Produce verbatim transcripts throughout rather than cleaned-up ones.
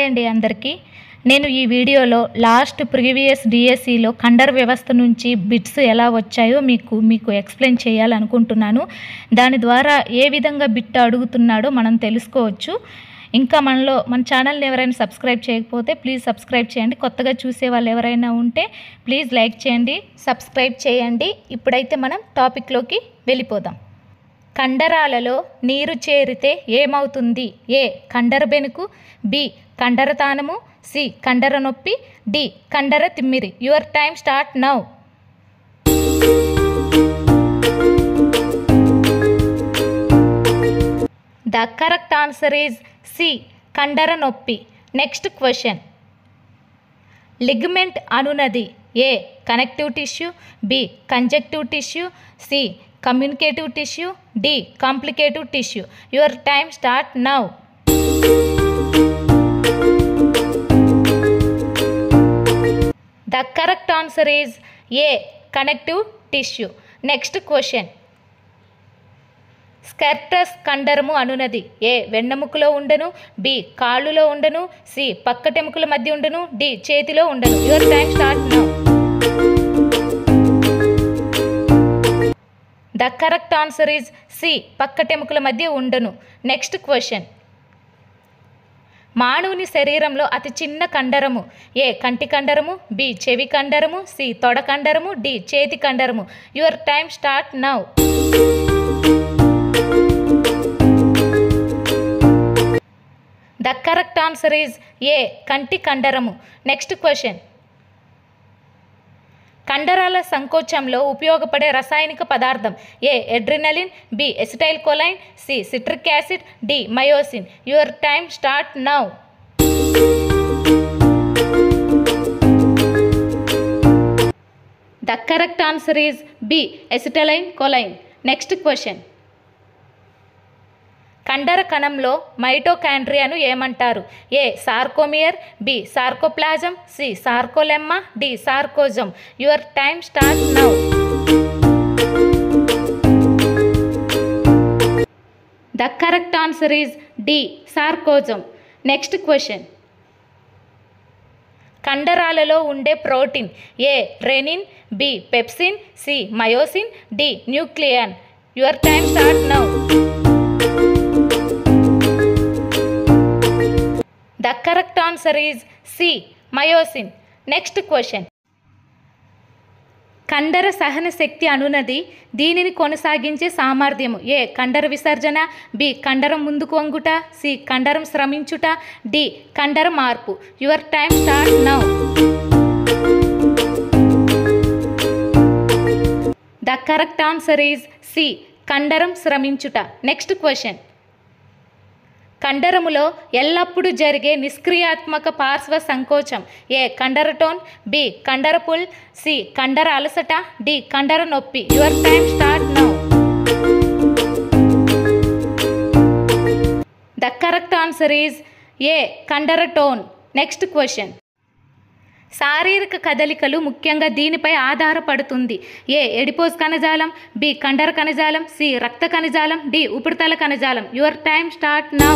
అండి అందరికీ. నేను ఈ వీడియోలో లాస్ట్ ప్రీవియస్ డిఎస్సిలో కండర వ్యవస్థ నుంచి బిట్స్ ఎలా వచ్చాయో మీకు మీకు ఎక్స్ప్లెయిన్ చేయాలనుకుంటున్నాను. దాని ద్వారా ఏ విధంగా బిట్ అడుగుతున్నాడో మనం తెలుసుకోవచ్చు. ఇంకా మనలో మన ఛానల్ని ఎవరైనా సబ్స్క్రైబ్ చేయకపోతే ప్లీజ్ సబ్స్క్రైబ్ చేయండి. కొత్తగా చూసే వాళ్ళు ఎవరైనా ఉంటే ప్లీజ్ లైక్ చేయండి, సబ్స్క్రైబ్ చేయండి. ఇప్పుడైతే మనం టాపిక్లోకి వెళ్ళిపోదాం. కండరాలలో నీరు చేరితే ఏమవుతుంది? ఏ కండర బెనుకు, బి కండర తానము, సి కండర నొప్పి, డి కండర తిమ్మిరి. Your time start now. The correct answer is C కండర నొప్పి. Next question. లిగమెంట్ అనునది A connective tissue, B conjunctive tissue, C communicative tissue, D complicative tissue. Your time start now. The correct answer is A connective tissue. Next question. స్కెర్టస్ కండరము అనునది A వెన్నెముకలో ఉండను, B కాళ్ళులో ఉండను, C పక్కటెముకల మధ్య ఉండను, D చేతిలో ఉండను. Your time start now. The correct answer is C పక్కటెముకల మధ్య ఉండను. Next question. మానవుని శరీరంలో అతి చిన్న కండరము ఏ కంటి కండరము, బి చెవి కండరము, సి తొడ కండరము, డి చేతి కండరము. Your time start now. The correct answer is A కంటి కండరము. Next question. కండరాల సంకోచంలో ఉపయోగపడే రసాయనిక పదార్థం A adrenaline, B acetylcholine, C citric acid, D myosin. Your time start now. The correct answer is B acetylcholine. Next question. కండర కణంలో మైటోకాండ్రియాను ఏమంటారు? A sarcomere, B sarcoplasm, C sarcolemma, D sarcosome. Your time start now. The correct answer is D sarcosome. Next question. కండరాలలో ఉండే protein A renin, B pepsin, C myosin, D nucleon. Your time start now. The correct answer is C myosin. Next question. కండర సహన శక్తి అనునది దీనిని కొనసాగించే సామర్థ్యము ఏ కండర విసర్జన, B కండరం ముందుకు వంగుట, సి కండరం శ్రమించుట, డి కండర మార్పు. Your time start now. The correct answer is C కండరం శ్రమించుట. Next question. కండరములో ఎల్లప్పుడూ జరిగే నిష్క్రియాత్మక పార్శ్వ సంకోచం ఏ కండర టోన్, బి కండర పుల్, సి కండర అలసట, డి కండర నొప్పి. Your time start now. The correct answer is A కండర టోన్. Next question. శారీరక కదలికలు ముఖ్యంగా దీనిపై ఆధారపడుతుంది ఏ ఎడిపోజ్ కణజాలం, బి కండర కణజాలం, సి రక్త కణజాలం, డి ఉపరితల కణజాలం. Your time start now.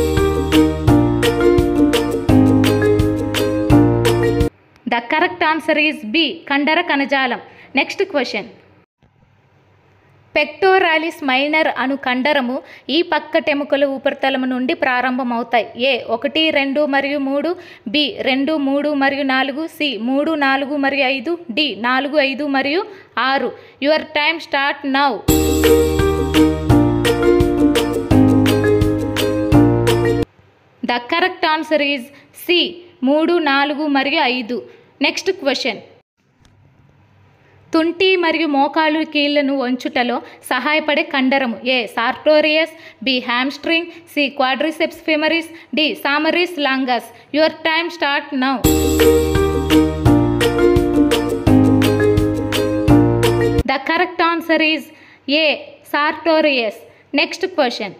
The correct answer is B కండర కణజాలం. Next question. పెక్టోరాలిస్ మైనర్ అను కండరము ఈ పక్కటెముకల ఉపరితలము నుండి ప్రారంభమవుతాయి ఏ ఒకటి, రెండు మరియు మూడు, బి రెండు, మూడు మరియు నాలుగు, సి మూడు, నాలుగు మరియు ఐదు, డి నాలుగు, ఐదు మరియు ఆరు. Your time start now. The correct answer is C మూడు, నాలుగు మరియు ఐదు. Next question. తుంటి మరియు మోకాలు కీళ్లను వంచుటలో సహాయపడే కండరము A sartorius, B hamstring, C quadriceps femoris, D సామరిస్ longus. Your time start now. The correct answer is A sartorius. Next question.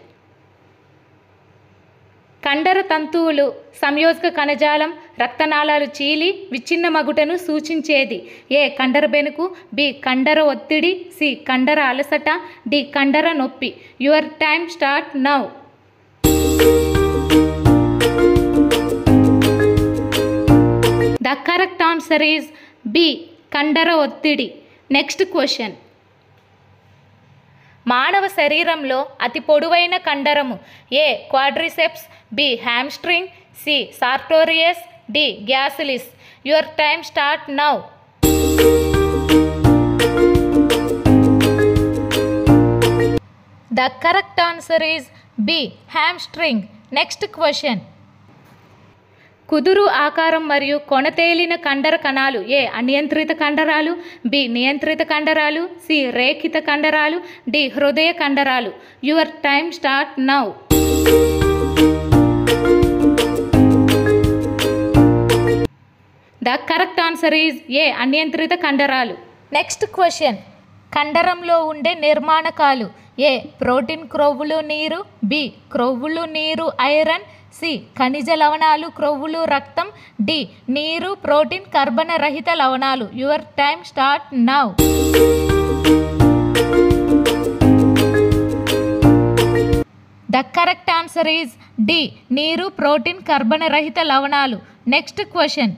కండర తంతువులు సంయోజక కణజాలం రక్తనాళాలు చీలి విచ్ఛిన్న మగుటను సూచించేది ఏ కండర బెనుకు, బి కండర ఒత్తిడి, సి కండర అలసట, డి కండర నొప్పి. Your time start now. The correct answer is B కండర ఒత్తిడి. Next question. మానవ శరీరంలో అతి పొడవైన కండరము A quadriceps, B hamstring, C sartorius, D gracilis. Your time start now. The correct answer is B hamstring. Next question. కుదురు ఆకారం మరియు కొనతేలిన కండర కణాలు ఏ అనియంత్రిత కండరాలు, బి నియంత్రిత కండరాలు, సి రేఖిత కండరాలు, డి హృదయ కండరాలు. Your time start now. The correct answer is A అనియంత్రిత కండరాలు. Next question. కండరంలో ఉండే నిర్మాణకాలు ఏ ప్రోటీన్ క్రొవ్వులు నీరు, బి క్రొవ్వులు నీరు ఐరన్, సి ఖనిజ లవణాలు క్రొవ్వులు రక్తం, డి నీరు ప్రోటీన్ కర్బన రహిత లవణాలు. Your time start now. The correct answer is D నీరు ప్రోటీన్ కర్బన రహిత లవణాలు. Next question.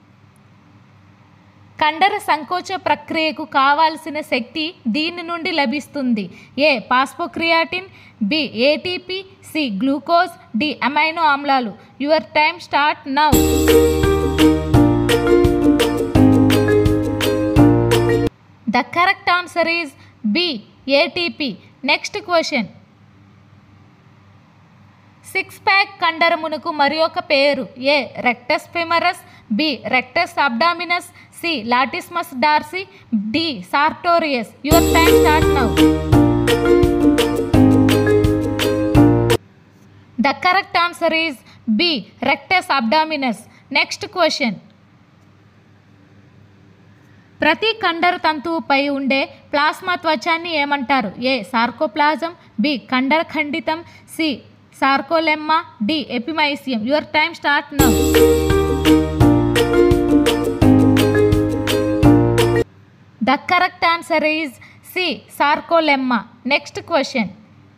కండర సంకోచ ప్రక్రియకు కావాల్సిన శక్తి దీని నుండి లభిస్తుంది A phosphocreatine, B ATP, C glucose, D amino ఆమ్లాలు. Your time start now. The correct answer is B ATP. Next question. Six pack కండరమునకు మరి ఒక పేరు A rectus femoris, B rectus abdominis, C latissimus dorsi, D sartorius. Your time start now. The correct answer is B rectus abdominis. Next question. ప్రతి కండర తంతువుపై ఉండే plasma త్వచాన్ని ఏమంటారు ఏ సార్కోప్లాజం, బి కండర ఖండితం, C sarcolemma, D ఎపిమైసియం. Your time start now. The correct answer is C sarcolemma. Next question.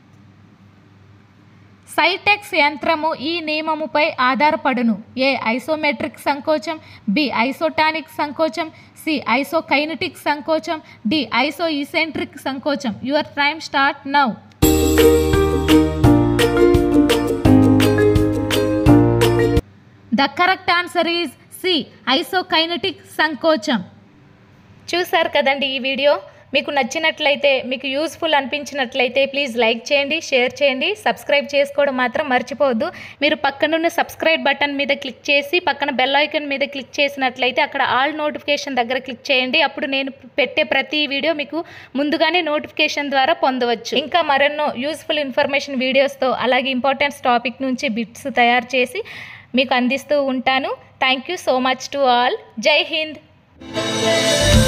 Cybex యంత్రము ఈ నియమముపై ఆధారపడును ఏ ఐసోమెట్రిక్ సంకోచం, బి ఐసోటానిక్ సంకోచం, సి ఐసోకైనటిక్ సంకోచం, డి ఐసో ఈసెంట్రిక్ సంకోచం. Your time start now. The correct answer is C isokinetic సంకోచం. చూసారు కదండి ఈ వీడియో. మీకు నచ్చినట్లయితే, మీకు యూస్ఫుల్ అనిపించినట్లయితే ప్లీజ్ లైక్ చేయండి, షేర్ చేయండి, సబ్స్క్రైబ్ చేసుకోవడం మాత్రం మర్చిపోవద్దు. మీరు పక్కనున్న సబ్స్క్రైబ్ బటన్ మీద క్లిక్ చేసి పక్కన బెల్ ఐకాన్ మీద క్లిక్ చేసినట్లయితే అక్కడ ఆల్ నోటిఫికేషన్ దగ్గర క్లిక్ చేయండి. అప్పుడు నేను పెట్టే ప్రతి వీడియో మీకు ముందుగానే నోటిఫికేషన్ ద్వారా పొందవచ్చు. ఇంకా మరెన్నో యూస్ఫుల్ ఇన్ఫర్మేషన్ వీడియోస్తో అలాగే ఇంపార్టెన్స్ టాపిక్ నుంచి బిట్స్ తయారు చేసి మీకు అందిస్తూ ఉంటాను. Thank you so much to all. జై హింద్.